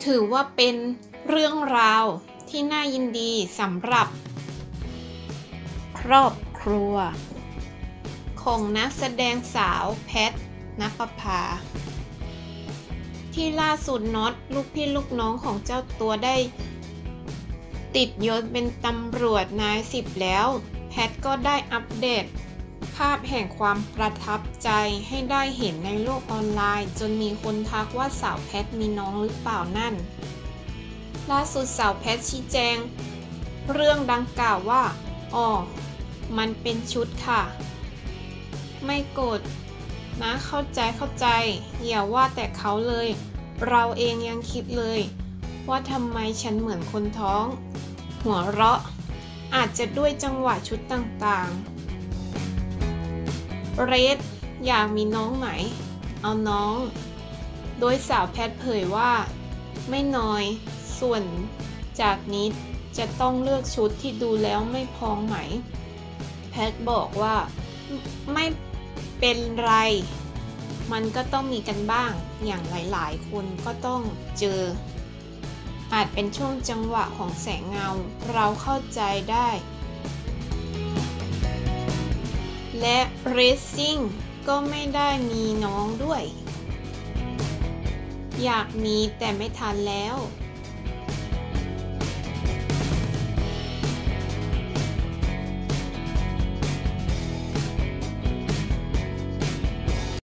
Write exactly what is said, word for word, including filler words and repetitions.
ถือว่าเป็นเรื่องราวที่น่ายินดีสำหรับครอบครัวของนักแสดงสาวแพท ณปภาที่ล่าสุดน็อตลูกพี่ลูกน้องของเจ้าตัวได้ติดยศเป็นตำรวจนายสิบแล้วแพทก็ได้อัปเดตภาพแห่งความประทับใจให้ได้เห็นในโลกออนไลน์จนมีคนทักว่าสาวแพทมีน้องหรือเปล่านั่นล่าสุดสาวแพทชี้แจงเรื่องดังกล่าวว่าอ๋อมันเป็นชุดค่ะไม่โกรธนะเข้าใจเข้าใจอย่าว่าแต่เขาเลยเราเองยังคิดเลยว่าทำไมฉันเหมือนคนท้องหัวเราะอาจจะด้วยจังหวะชุดต่างๆเรดอยากมีน้องไหมเอาน้องโดยสาวแพทเผยว่าไม่น้อยส่วนจากนี้จะต้องเลือกชุดที่ดูแล้วไม่พองไหมแพทบอกว่าไม่เป็นไรมันก็ต้องมีกันบ้างอย่างหลายๆคนก็ต้องเจออาจเป็นช่วงจังหวะของแสงเงาเราเข้าใจได้และเรซซิ่งก็ไม่ได้มีน้องด้วยอยากมีแต่ไม่ทันแล้ว